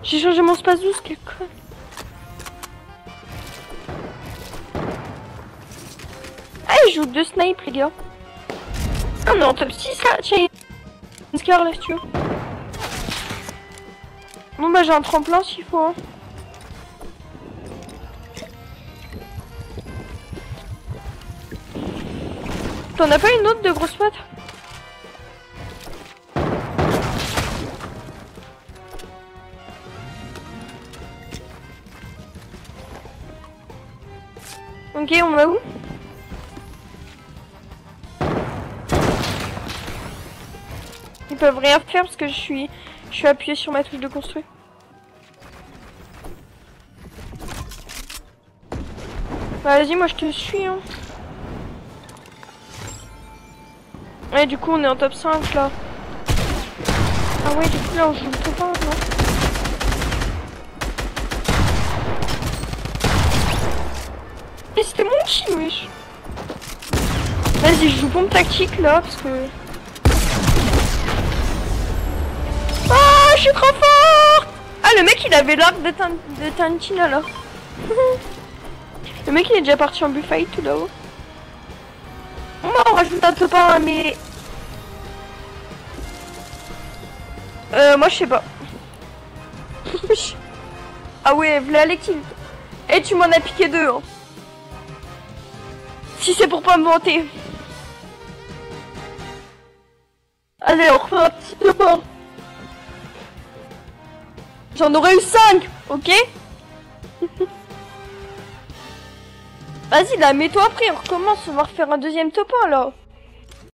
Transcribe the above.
J'ai changé mon space 12, quel con. Ah, il joue 2 snipes, les gars. Ah, on est en top 6 là, tiens. Une scar là, si tu veux. Bon, bah, j'ai un tremplin s'il faut. Hein. T'en as pas une autre de grosse patte? Ok, on va où? Ils peuvent rien faire parce que je suis appuyé sur ma touche de construire. Bah, vas-y, moi je te suis. Hein. Ouais, du coup, on est en top 5 là. Ah ouais, du coup, là, on joue le top 1, non? Et c'était mon team, wesh. Vas-y, je joue pompe tactique là, parce que... Ah, je suis trop fort. Ah, le mec, il avait l'arc de Tantina là. Le mec, il est déjà parti en bullfight tout là-haut. On rajoute un top 1, mais... moi, je sais pas. Ah ouais, v'là l'équipe. Et tu m'en as piqué 2, hein. Si c'est pour pas me vanter. Allez, on refait un petit top 1. J'en aurais eu 5, ok? Vas-y, là, mets-toi après, on recommence, on va refaire un deuxième top 1, là.